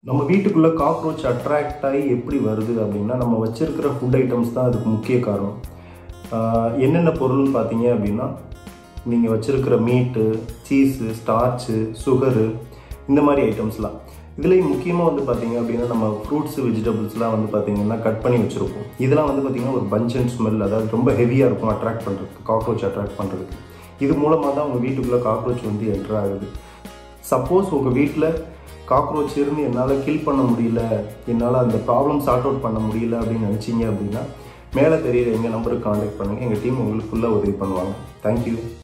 நம்ம வீட்டுக்குள்ளே cockroach attract ஆகி எப்படி வருது அப்படின்னா நம்ம வச்சுருக்கிற ஃபுட் ஐட்டம்ஸ் தான் அதுக்கு முக்கிய காரணம். என்னென்ன பொருள்னு பார்த்தீங்க அப்படின்னா, நீங்கள் வச்சுருக்கிற மீட்டு, சீஸு, ஸ்டார்ச்சு, சுகரு, இந்த மாதிரி ஐட்டம்ஸ்லாம். இதுலேயும் முக்கியமாக வந்து பார்த்திங்க அப்படின்னா நம்ம ஃப்ரூட்ஸு, வெஜிடபிள்ஸ்லாம் வந்து பார்த்திங்கன்னா கட் பண்ணி வச்சுருப்போம். இதெல்லாம் வந்து பார்த்திங்கன்னா ஒரு பஞ்ச் அண்ட் ஸ்மெல், அதாவது ரொம்ப ஹெவியாக இருக்கும் அட்ராக்ட் பண்ணுறதுக்கு, காக்ரோச் அட்ராக்ட் பண்ணுறதுக்கு. இது மூலமாக தான் உங்கள் வீட்டுக்குள்ளே காக்ரோச் வந்து என்டர் ஆகுது. சப்போஸ் உங்கள் வீட்டில் காக்ரோச் இருந்து என்னால் கில் பண்ண முடியல, என்னால் அந்த ப்ராப்ளம் சார்ட் அவுட் பண்ண முடியல அப்படின்னு நினச்சிங்க அப்படின்னா, மேலே தெரியுற எங்கள் நம்பருக்கு காண்டாக்ட் பண்ணுங்கள். எங்கள் டீம் உங்களுக்கு ஃபுல்லாக உதவி பண்ணுவாங்க. தேங்க்யூ.